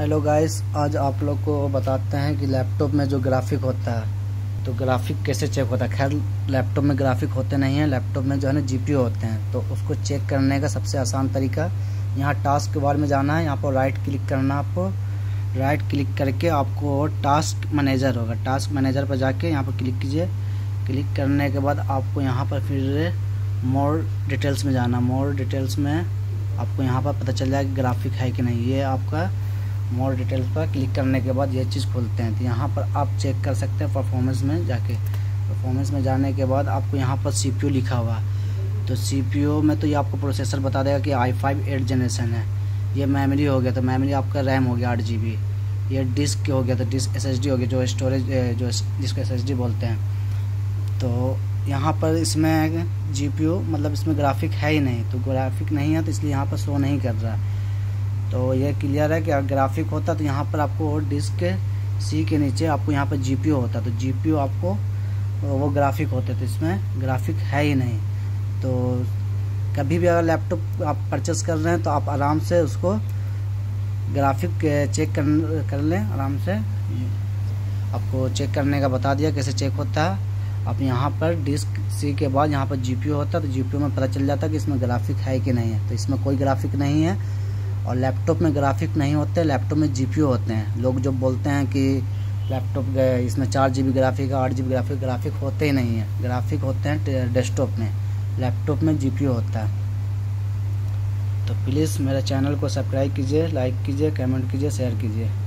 Hello guys, आज आप लोग को बताते हैं कि लैपटॉप में जो ग्राफिक होता है तो ग्राफिक कैसे चेक होता है। खैर, लैपटॉप में ग्राफिक होते नहीं हैं, लैपटॉप में जो है ना जीपीयू होते हैं। तो उसको चेक करने का सबसे आसान तरीका, यहाँ टास्क के बारे में जाना है। यहाँ पर राइट क्लिक करना, आपको राइट क्लिक करके आपको टास्क मैनेजर होगा, टास्क मैनेजर पर जाके यहाँ पर क्लिक कीजिए। क्लिक करने के बाद आपको यहाँ पर फिर मोर डिटेल्स में जाना। मोर डिटेल्स में आपको यहाँ पर पता चल जाएगा ग्राफिक है कि नहीं। ये आपका मोर डिटेल्स पर क्लिक करने के बाद ये चीज़ खुलते हैं। तो यहाँ पर आप चेक कर सकते हैं परफॉर्मेंस में जाके। परफॉर्मेंस में जाने के बाद आपको यहाँ पर सीपीयू लिखा हुआ, तो सीपीयू में तो ये आपको प्रोसेसर बता देगा कि i5 8 जनरेशन है। ये मेमोरी हो गया, तो मेमोरी आपका रैम हो गया 8 GB। ये डिस्क हो गया, तो डिस्क SSD हो गया, जो स्टोरेज जो जिसको SSD बोलते हैं। तो यहाँ पर इसमें GPU मतलब इसमें ग्राफिक है ही नहीं, तो ग्राफिक नहीं है तो इसलिए यहाँ पर शो नहीं कर रहा। तो ये क्लियर है कि अगर ग्राफिक होता तो यहाँ पर आपको डिस्क C के नीचे आपको यहाँ पर GPU होता, तो GPU आपको वो ग्राफिक होते, तो इसमें ग्राफिक है ही नहीं। तो कभी भी अगर लैपटॉप आप परचेस कर रहे हैं तो आप आराम से उसको ग्राफिक चेक कर लें आराम से। आपको चेक करने का बता दिया कैसे चेक होता है। अब यहाँ पर डिस्क C के बाद यहाँ पर GPU होता है, तो GPU में पता चल जाता है कि इसमें ग्राफिक है कि नहीं है। तो इसमें कोई ग्राफिक नहीं है, और लैपटॉप में ग्राफिक नहीं होते, लैपटॉप में GPU होते हैं। लोग जो बोलते हैं कि लैपटॉप इसमें 4 GB ग्राफिक है, 8 GB ग्राफिक होते ही नहीं है। ग्राफिक होते हैं डेस्कटॉप में, लैपटॉप में GPU होता है। तो प्लीज़ मेरे चैनल को सब्सक्राइब कीजिए, लाइक कीजिए, कमेंट कीजिए, शेयर कीजिए।